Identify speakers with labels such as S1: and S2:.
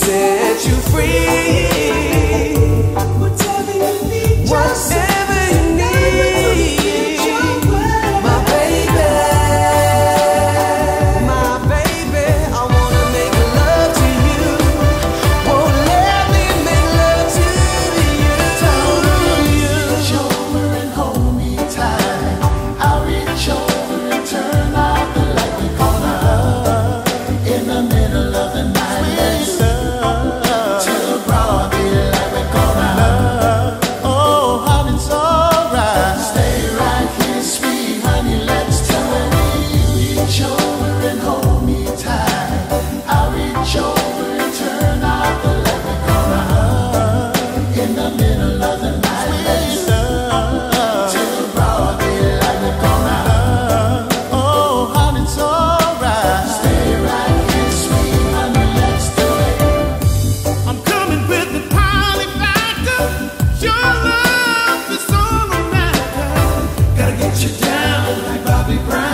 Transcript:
S1: set you free. Whatever you need, whatever you need, my baby, I wanna make love to you. Won't let me make love to you.
S2: Reach over and hold me tight. I'll reach over and turn out the light. We're gonna hug in the middle of the night. Till broad daylight, we're gonna hug. Oh, honey, it's alright. Stay right here, sweet honey, let's do it. Reach over and hold me tight. I'll reach over and turn out the light. We're gonna hug in the middle of the night. Till broad daylight, we're gonna hug. Oh, honey, it's alright. Stay right here, sweet honey, let's do it.
S3: I'm coming with the poly factor. Your love is all that matters.
S1: Gotta get you down like Bobby Brown.